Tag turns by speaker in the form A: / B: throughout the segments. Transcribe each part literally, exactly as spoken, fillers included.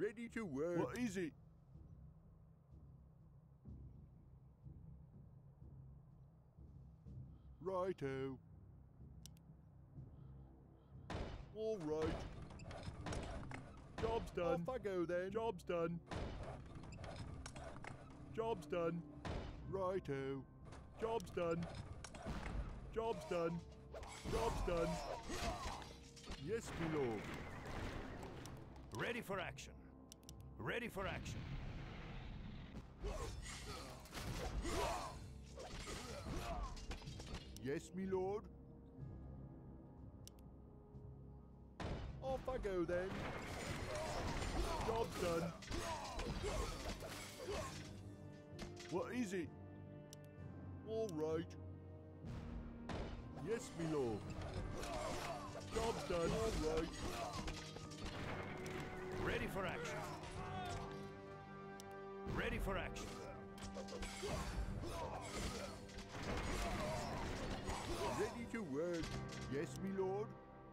A: Ready to work. What is it? Righto. All right. Job's done. Off I go then. Job's done. Job's done. Righto. Job's done. Job's done. Job's done. Yes, my lord.
B: Ready for action. Ready for action.
A: Yes, my lord. Off I go then. Job's done. What is it? All right. Yes, my lord. Job's done. All right.
B: Ready for action. Ready for action.
A: Ready to work. Yes, my lord.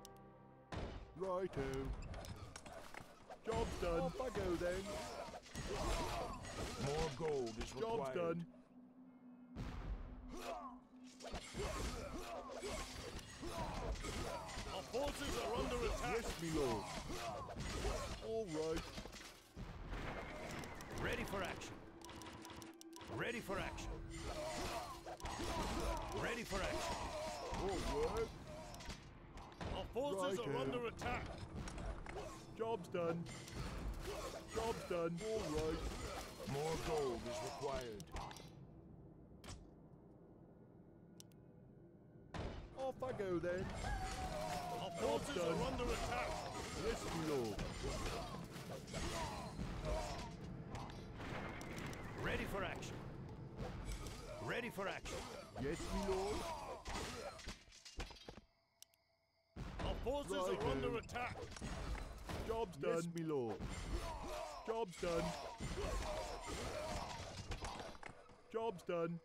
A: Righto. Job's done. Off I go then.
C: More gold is required.
A: Job's done.
B: Our forces are under attack.
A: Yes, my lord. All right.
B: Ready for action. Ready for action. Ready for action.
A: All work.
B: Our forces
A: Righto.
B: are under attack.
A: Job's done. Job's done. All right.
C: More gold is required.
A: Off I go then.
B: Our forces
A: done.
B: are under attack.
A: Yes, my lord.
B: Ready for action. Ready for action.
A: Yes, my lord.
B: Our forces
A: Righto.
B: are under attack.
A: Job's done. Yes, my lord. Job's done. Job's done.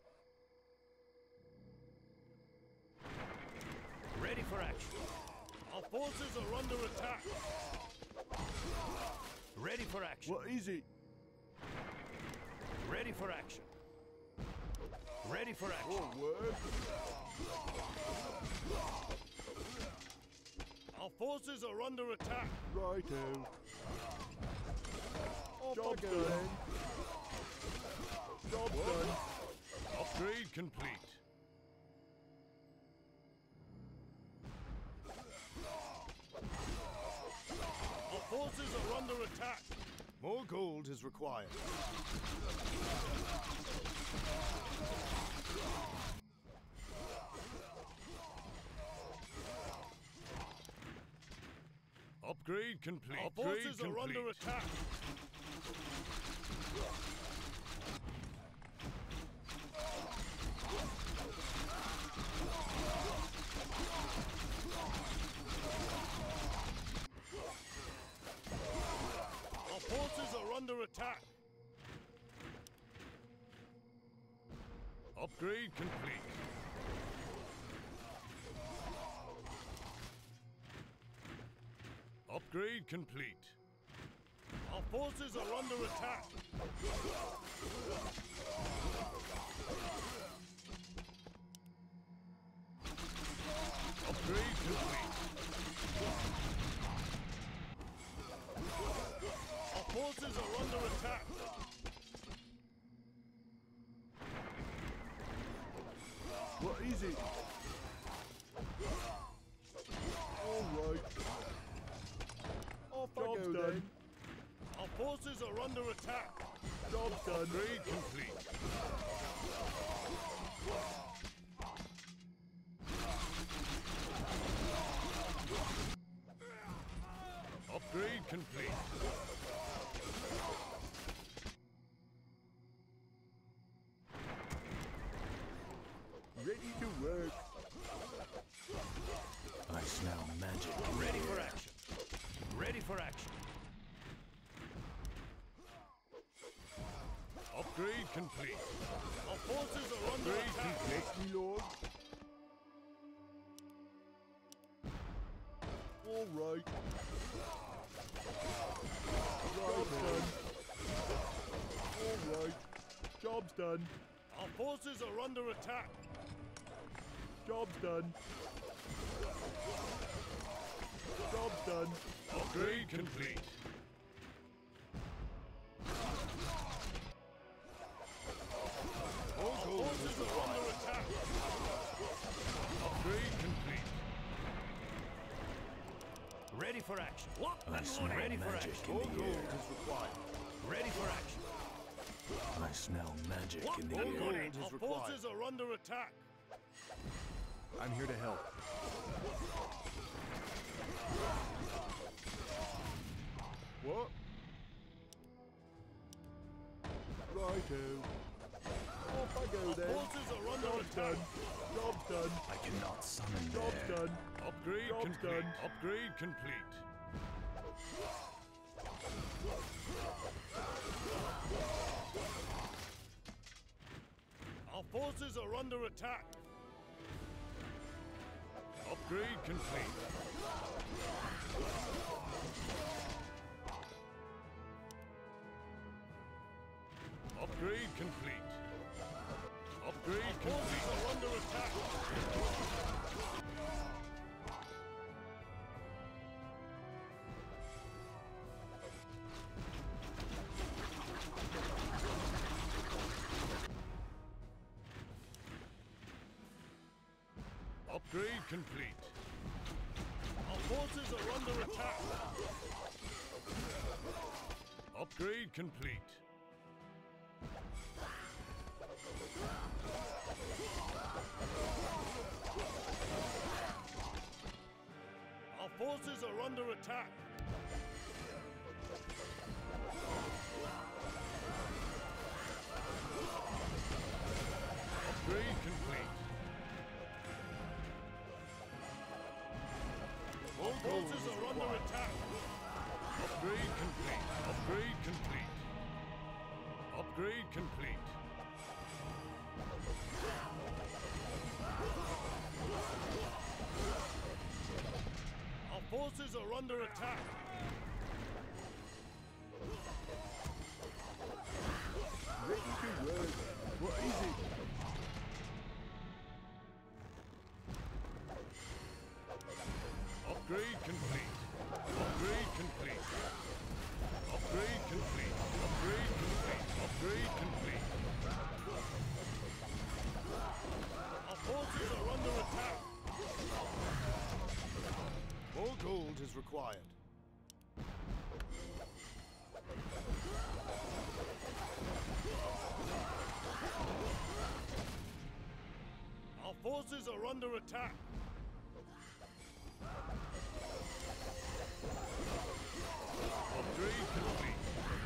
B: Ready for action. Our forces are under attack. Ready for action.
A: What is it?
B: Ready for action. Ready for action.
A: All work.
B: Our forces are under attack.
A: Righto. Off
B: Job
A: I go
B: done.
A: then. Job done.
B: Upgrade complete. Our forces are under attack.
C: More gold is required.
B: Upgrade complete. Our
C: Upgrade
B: forces
C: complete.
B: are under attack. Our forces are under attack. Upgrade complete. Upgrade complete. Our forces are under attack. Upgrade complete. Our forces are under attack.
A: What is it? All right. Off I
B: Job's
A: go
B: done.
A: then.
B: Our forces are under attack.
A: Job's done.
B: Upgrade complete. Upgrade complete.
A: Ready to work.
C: I smell magic.
B: Ready for action. Ready for action. Upgrade complete. Our forces are under
A: Upgrade
B: attack.
A: complete. Yes, my lord. All right. Job's done. All right. Job's done.
B: Our forces are under attack.
A: Job's done. Job's done.
B: Upgrade complete. Our forces are under attack. Upgrade complete. Ready for action. What?
C: I smell
B: Ready for
C: magic
B: action.
C: in
B: More
C: the
B: gold
C: air.
B: is required. Ready for action.
C: I smell magic
B: What?
C: in the
B: More
C: air.
B: gold is Our required. forces are under attack.
A: I'm here to help. What? Righto. Off I go
B: Our
A: then.
B: forces are under
A: Job's
B: attack.
A: done. Job's done.
C: I cannot summon
A: Job's
C: there.
A: done.
B: Upgrade
A: Job's
B: complete.
A: done.
B: Upgrade complete. Our forces are under attack. Upgrade complete. Upgrade complete. Upgrade Our complete. Forces are under attack. Upgrade complete. Our forces are under attack. Upgrade complete. Our forces are under attack. Upgrade complete. Our forces are under attack. Upgrade complete. Upgrade complete. Upgrade complete. Our forces are under attack.
A: Ready to work. What is it?
B: Upgrade complete. Upgrade complete. Upgrade complete. Upgrade complete. Upgrade complete. Our forces are under attack.
C: More gold is required.
B: Our forces are under attack. Upgrade complete.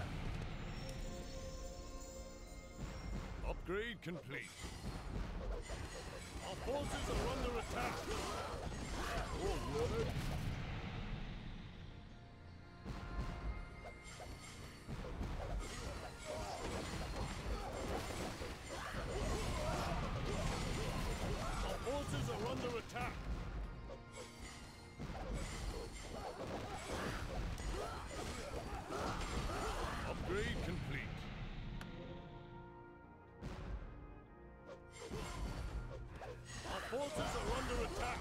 B: Upgrade complete. Our forces are under attack.
A: Forward.
B: Our forces are under attack. Upgrade complete. Our forces are under attack.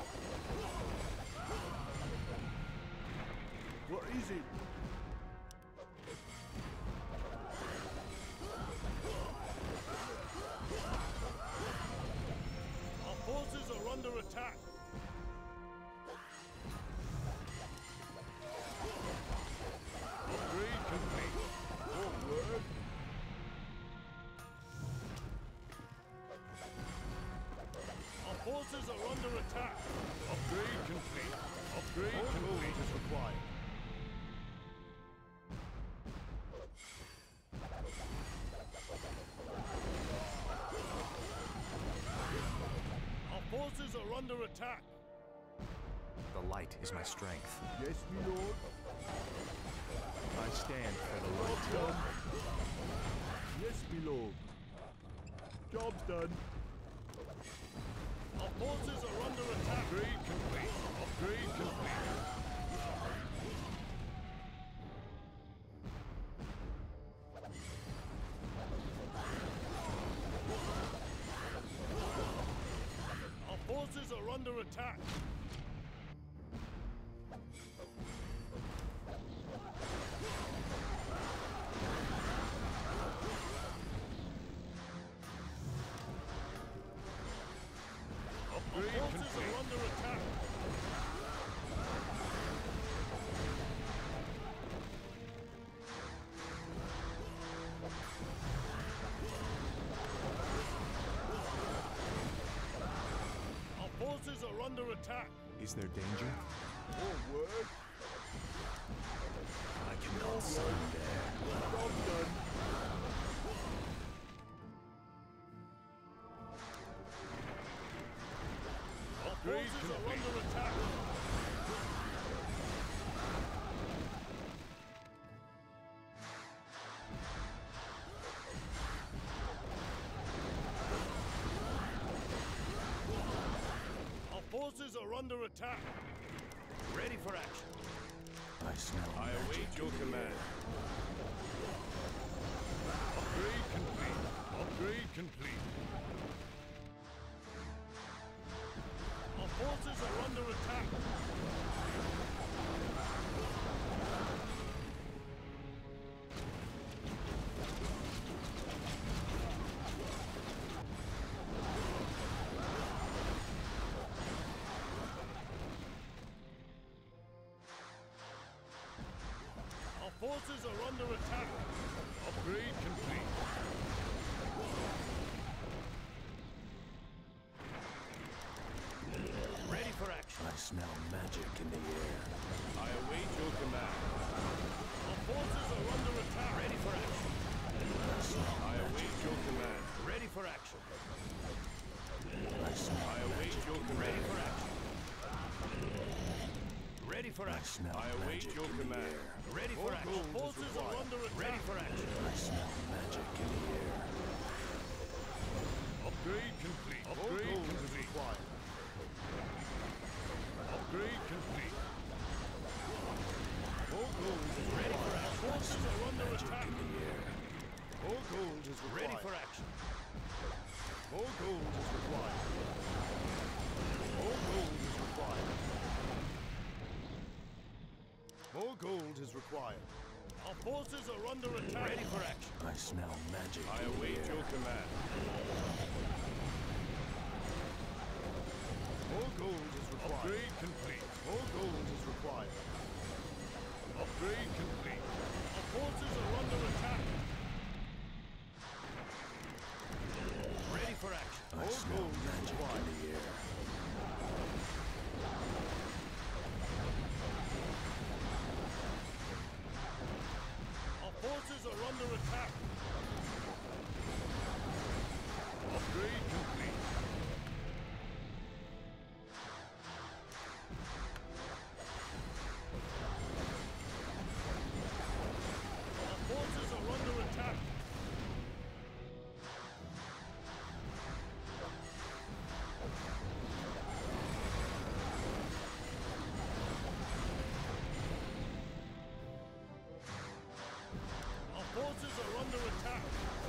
A: What is it?
B: Our forces are under attack. Upgrade complete.
A: Forward.
B: Our forces are under attack. Upgrade complete. Upgrade
C: More gold
B: complete.
C: is required.
B: Our forces are under attack.
D: The light is my strength.
A: Yes, my lord.
D: I stand for the
A: Job's
D: light.
A: done. Yes, my lord. Job's done.
B: Our forces are under attack. Upgrade complete. Upgrade complete. attack. Upgrade Our forces complete. Are under attack. Our forces are under attack.
D: Is there danger?
A: More word.
C: I cannot surrender.
A: Job done.
B: Our forces are under attack. Our forces are under attack. Ready for action.
C: I smell
B: I
C: magic
B: await your
C: in the
B: command.
C: air.
B: Upgrade complete. Upgrade complete. Our forces are under attack. Our forces are under attack. Upgrade complete. Ready for action.
C: I smell magic in the air.
B: I await your command. Our forces are under attack. Ready for action.
C: I smell
B: I
C: magic
B: await
C: in
B: your
C: the
B: command.
C: air.
B: Ready for action.
C: I smell
B: I await
C: magic
B: your
C: in the
B: command. Ready
C: air.
B: for action. Ready for
C: I
B: action.
C: smell
B: I await
C: magic
B: your
C: in the
B: command.
C: air.
B: Ready for action. Our forces are under attack. Ready for action.
C: I smell magic in the air.
B: Upgrade complete. Upgrade complete. Upgrade complete. More gold is ready for action. Forces are under
C: Magic
B: attack.
C: in the air.
B: More gold is required. Ready for action. More gold is required. More gold is required. More gold is required. Our forces are under attack. Ready for action.
C: I smell magic
B: I
C: in the
B: await
C: air.
B: your command. More gold is required. Upgrade complete. More gold is required. Upgrade complete. Our forces are under attack. Ready for action.
C: I
B: More
C: smell
B: gold is
C: magic
B: required.
C: in the air.
B: Our forces are under attack. Upgrade complete. Our forces are under attack. Our forces are under attack.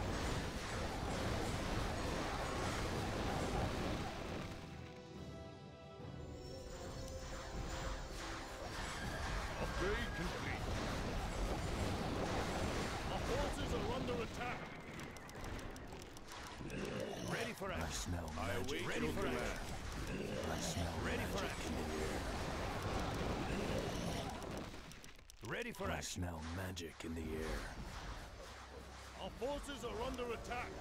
B: Upgrade complete. Our forces are under attack. Ready for
C: I
B: action.
C: smell
B: I
C: magic
B: await
C: in
B: your
C: the
B: command.
C: air. I smell
B: Ready for
C: magic in the air.
B: Ready for
C: I
B: action.
C: smell magic in the air.
B: Our forces are under attack.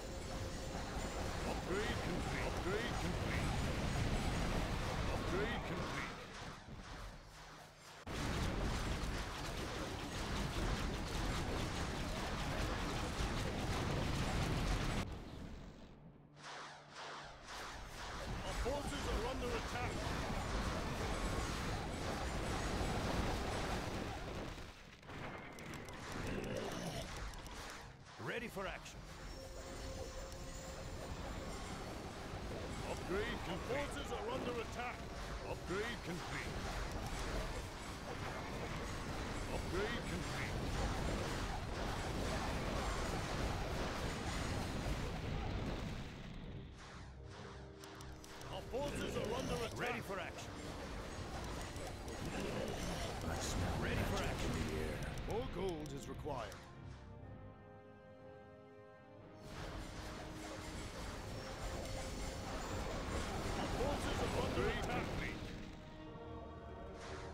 B: Upgrade complete. Upgrade complete. Upgrade complete. Our forces are under attack. Ready for action. Upgrade complete. Our forces are under attack. Upgrade complete. Upgrade complete. Our forces are under attack. Ready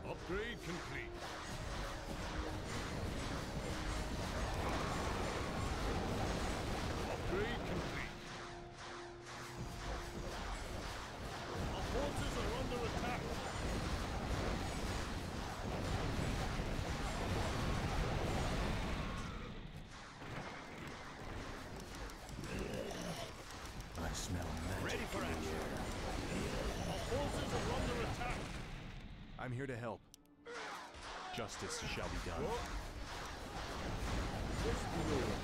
B: Upgrade complete. Upgrade complete. Our forces are under attack.
C: I smell magic
B: Ready for
C: in the
B: action.
C: air.
B: Our forces are under attack.
D: I'm here to help. Justice shall be done.
A: What? Yes, my lord.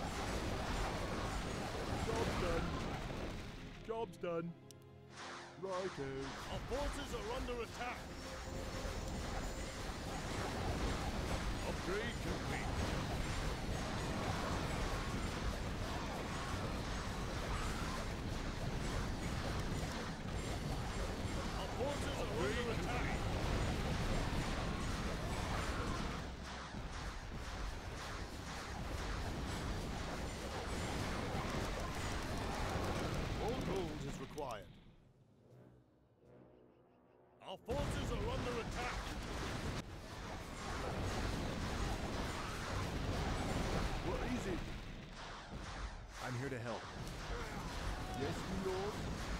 A: Job's done. Job's done. Righto.
B: Our forces are under attack. Upgrade complete. Our forces are under attack. All gold is required. Our forces are under attack.
A: What is it?
D: I'm here to help.
A: Yes, my lord.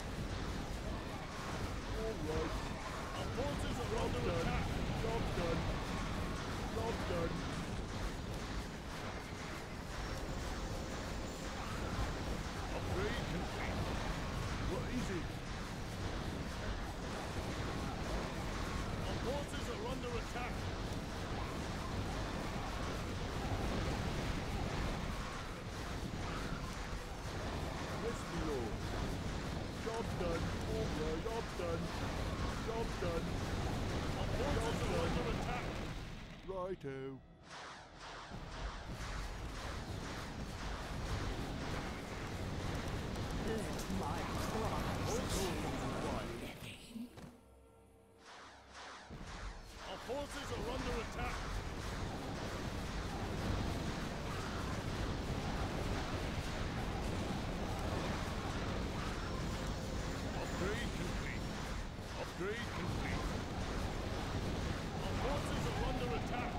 A: All right.
B: Our forces are under
A: Done.
B: attack.
A: Job's done. Job's done.
B: Upgrade complete.
A: What is it?
B: Our forces are under attack.
A: Yes, my lord. Job's done. All right. Job's done. Job's done.
B: Our forces are under attack.
A: Righto.
E: Let my cries living.
B: Our forces are under attack. Upgrade complete. Upgrade complete. Our forces are under attack.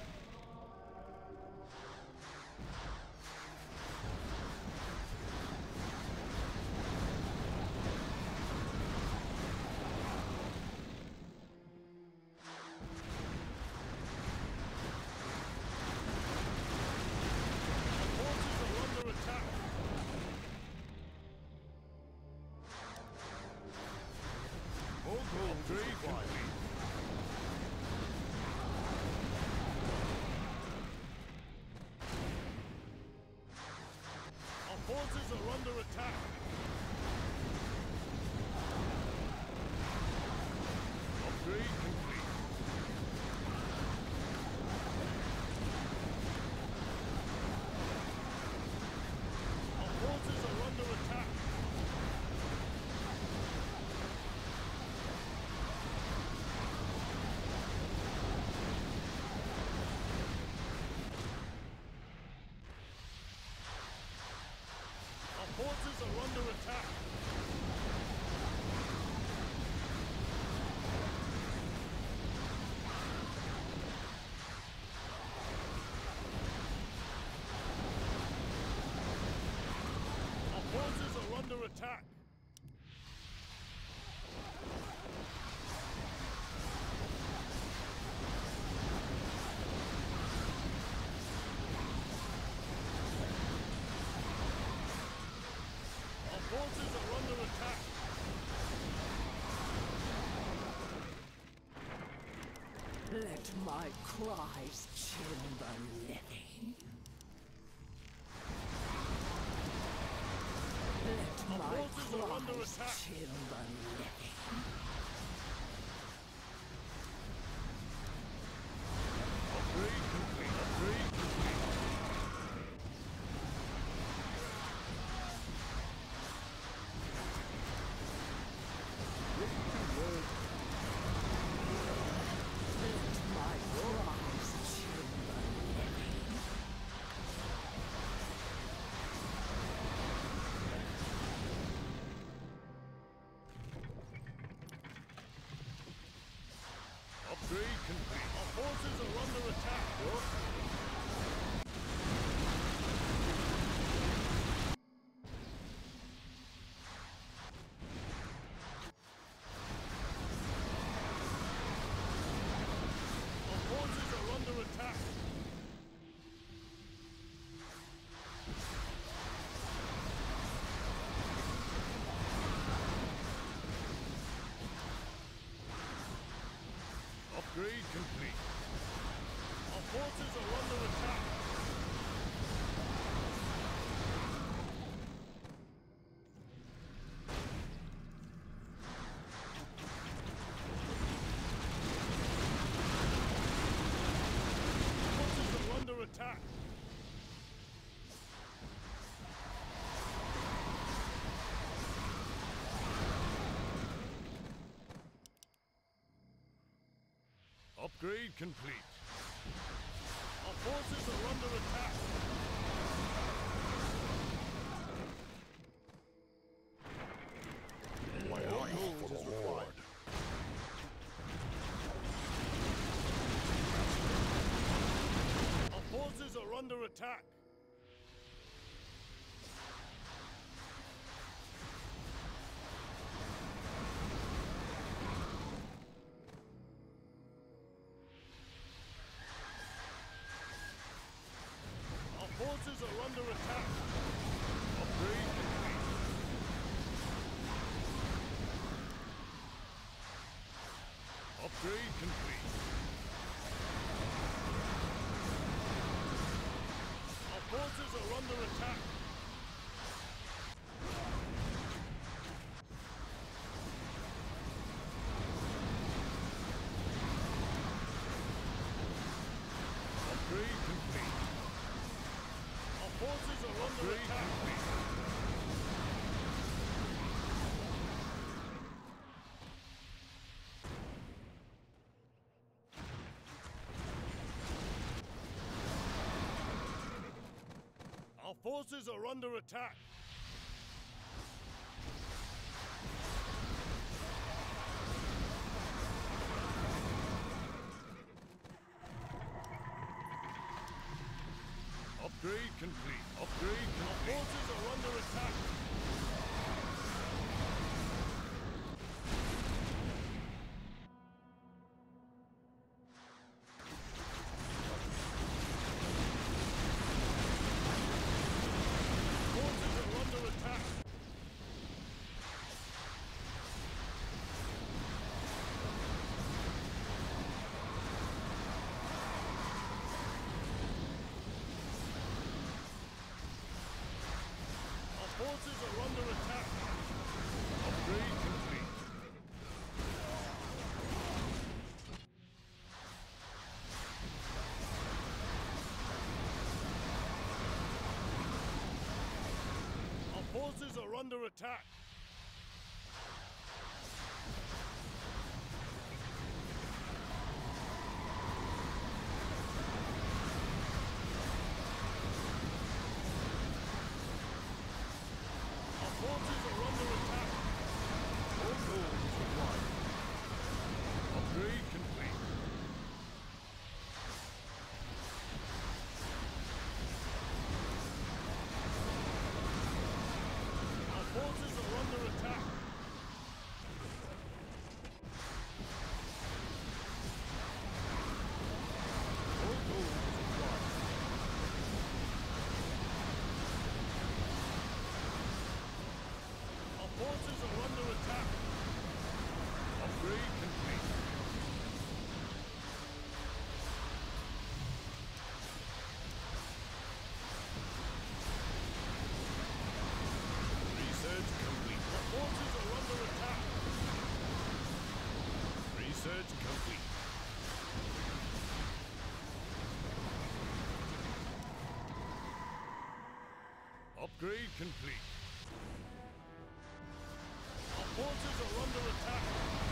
B: Our forces are under attack. All gold is required. Our forces are under attack. Upgrade complete. Our forces are under attack. Our forces are under attack. Our forces are under attack. Our forces are under attack.
E: Let my cries chill the living. Let
B: Our
E: my
B: forces are under
E: cries
B: attack.
E: chill the living.
B: Upgrade complete. Upgrade complete.
A: Yes, my lord.
E: Let my cries chill the living.
B: Upgrade complete. Our forces are under attack. What? Our forces are under attack. Upgrade complete. Our forces are under attack. Forces are under attack. Upgrade complete. Our forces are under attack.
A: My life for the Lord.
B: Our forces are under attack. Our forces are under attack. Upgrade complete. Upgrade complete. Our forces are under attack. Upgrade complete. Our forces are under attack. Complete. Our forces are under attack. Upgrade complete. Upgrade complete. Our forces are under attack. Forces are under attack. Our forces are under attack. Upgrade complete. Our forces are under attack. Our forces are under attack. More gold is required. Upgrade complete. Our forces are under attack. More gold is required. Our forces are under attack. Upgrade complete. Research complete. Our forces are under attack. Research complete. Upgrade complete. Our forces are under attack.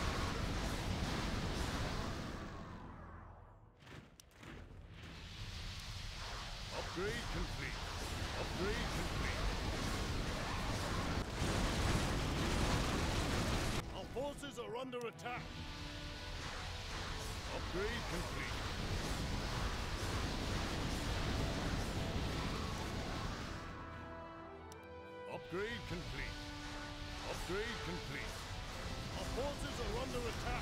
B: Upgrade complete. Upgrade complete. Our forces are under attack. Upgrade complete. Upgrade complete. Upgrade complete. Our forces are under attack.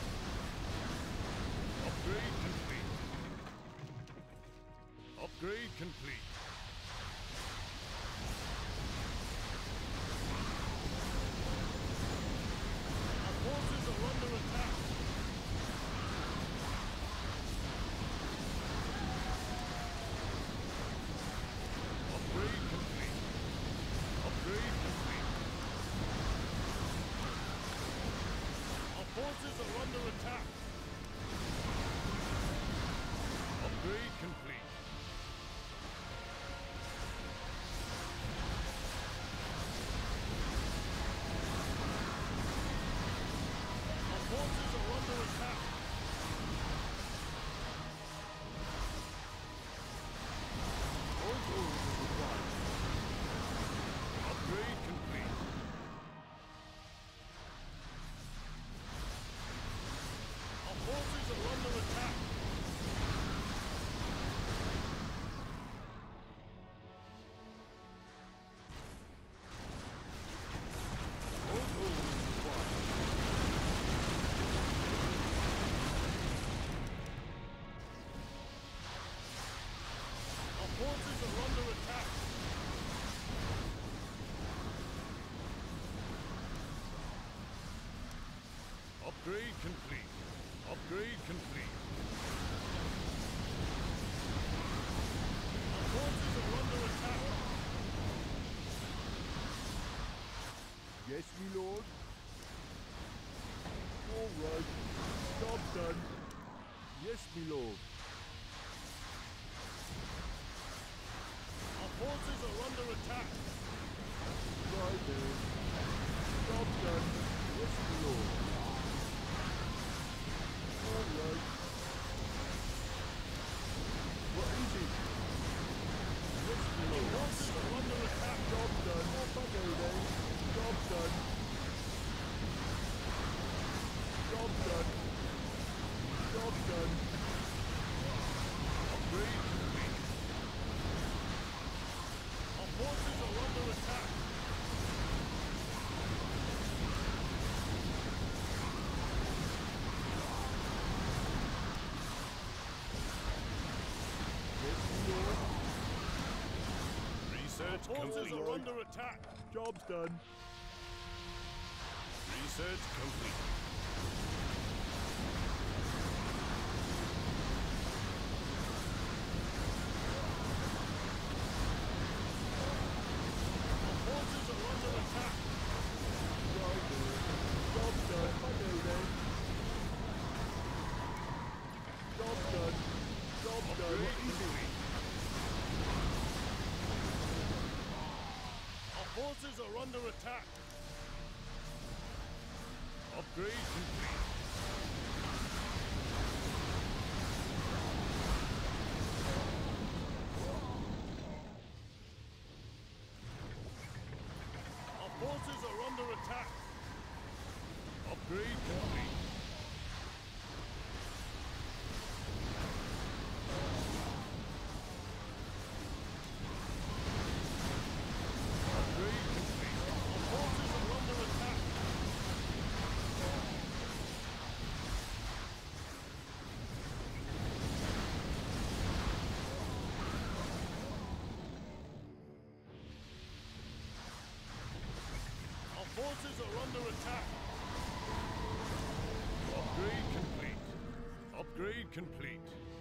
B: Upgrade complete. Upgrade complete. Our forces are under attack. Upgrade complete. Upgrade complete. Our forces are under attack. Upgrade complete. Our forces are under attack. All gold is required. Upgrade complete. Our forces are under attack. All gold is required. Our forces are under attack. Upgrade complete. Upgrade complete. Our forces are under attack.
A: Yes, me lord. All right. Job done. Yes, me lord.
B: Our forces are under attack.
A: Right there. Job done. Yes, me lord. All right. What is it? Yes, me
B: Our
A: lord.
B: forces are under attack.
A: Job done. Off I go then. Job done. Job done. Job done.
B: Upgrade complete. Our forces are under attack.
A: Yes, me lord.
B: Research
A: Forces
B: complete.
A: are
B: under attack.
A: Job's done.
B: Research complete. Our forces are under attack.
A: Right there. Job's done. I go then. Job's done. Job's done.
B: Upgrade
A: What is it?
B: complete. Our forces are under attack. Upgrade complete. Our forces are under attack. Upgrade complete. Upgrade complete. Our forces are under attack. Our forces are under attack. Upgrade complete. Upgrade complete.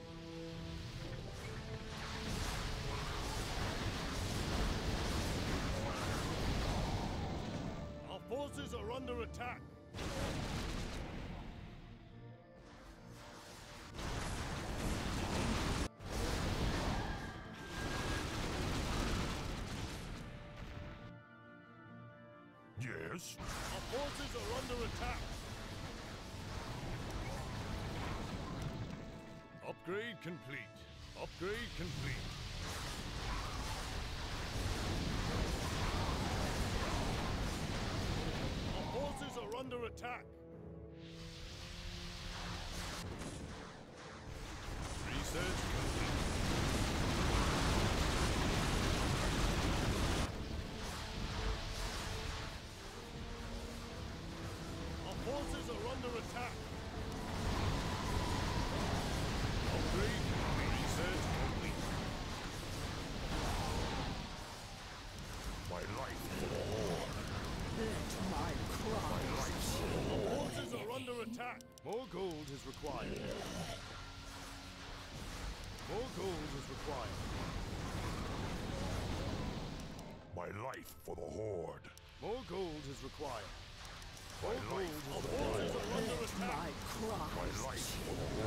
B: Our forces are under attack. Yes? Our forces are under attack. Upgrade complete. Upgrade complete. Our forces are under attack. required. More gold is required.
A: My life for the Horde.
B: More gold is required. More
A: My
B: gold
A: life
B: is
A: for the
B: required.
A: Horde.
E: Let my cries
A: My life for the Horde.